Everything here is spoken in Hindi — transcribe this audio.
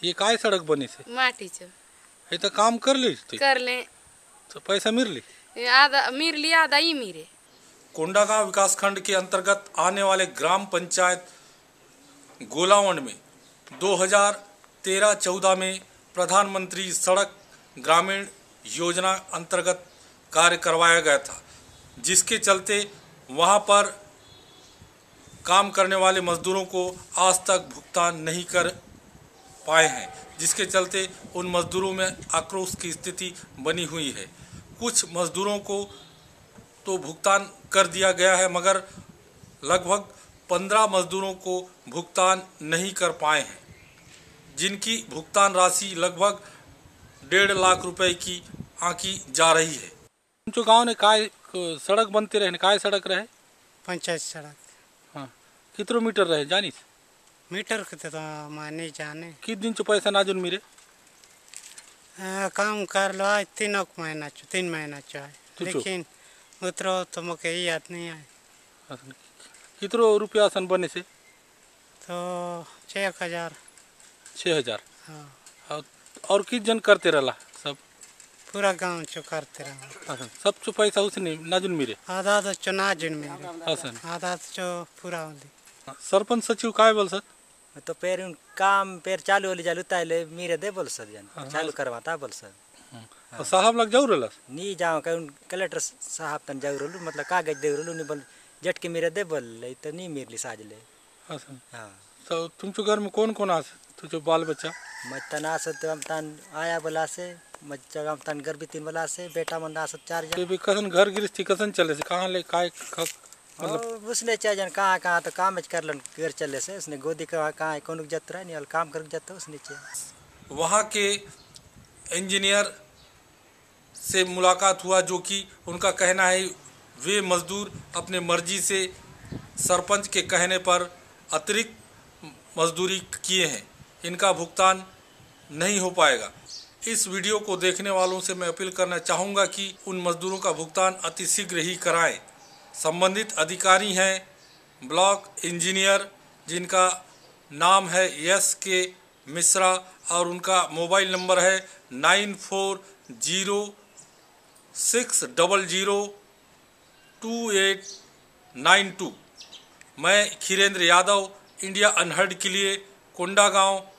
ये काय सड़क बनी से माटीचं हे तर काम करली करले तो पैसा मिरली आधा मिरली आधा ही मिरे। कोंडागांव विकासखंड के अंतर्गत आने वाले ग्राम पंचायत गोलावंड में 2013-14 में प्रधानमंत्री सड़क ग्रामीण योजना अंतर्गत कार्य करवाया गया था, जिसके चलते वहां पर काम करने वाले मजदूरों को आज तक भुगतान नहीं कर पाए हैं, जिसके चलते उन मजदूरों में आक्रोश की स्थिति बनी हुई है। कुछ मजदूरों को तो भुगतान कर दिया गया है, मगर लगभग 15 मजदूरों को भुगतान नहीं कर पाए हैं, जिनकी भुगतान राशि लगभग 1.5 लाख रुपए की आंकी जा रही है। तुमचो गांव ने काय सड़क बनते रहे, काय सड़क रहे? पंचायत सड़क। हाँ, कितने मीटर रहे जानिस? मीटर के तो माने जाने। कित दिन चो पैसा नाजुन मिरे? काम कर लो 3 महीना चो, लेकिन उतरो तो मुझे याद नहीं आए। कितने रुपया सन बने से? तो 6,000। 6,000। हाँ। और किस जन करते रहला सब? पूरा गांव चो करते रहा। सब चो पैसा उसने नाजुन मिरे? आधा तो चो नाजुन मिरे, आधा तो चो पूरा होली। सरपंच सचिव काय बोल सर? तो पेर काम पेर चालू होली चालू ताइले मेरे दे बोल सर जन चालू करवाता बोल सर। और साहब लग जाऊ रहला? नी जाओ कहीं कलेक्टर साहब तन जाऊ रहलू, मतलब कागज दे रहलू नी बोल जट के मेरे दे बोल ले तो नी मिरली साजले। हां, तो तुमचो घर में कौन कौन आस? तुझो बाल बच्चा? मतना से तो हम तन आया बोला से मच्चा हम तन घर भी 3 बोला से बेटा मंदा से 4 जन। भी कसन घर गृहस्थी कसन चले से? कहां ले काय मतलब उसने 4 जन कहां तो काम कर लन घर चले से, उसने गोदी का कहां कोन जत्रा नहीं और काम कर जत्ता उसने चाहिए। वहां के इंजीनियर से मुलाकात हुआ, जो कि उनका कहना है वे मजदूर अपने मर्जी से सरपंच के कहने पर अतिरिक्त मजदूरी किए हैं, इनका भुगतान नहीं हो पाएगा। इस वीडियो को देखने वालों से मैं अपील करना चाहूँगा कि उन मजदूरों का भुगतान अतिशीघ्र ही कराएं। संबंधित अधिकारी हैं ब्लॉक इंजीनियर, जिनका नाम है SK मिश्रा और उनका मोबाइल नंबर है 9406002892। मैं खीरेंद्र यादव इंडिया अनहर्ड के लिए कोंडागांव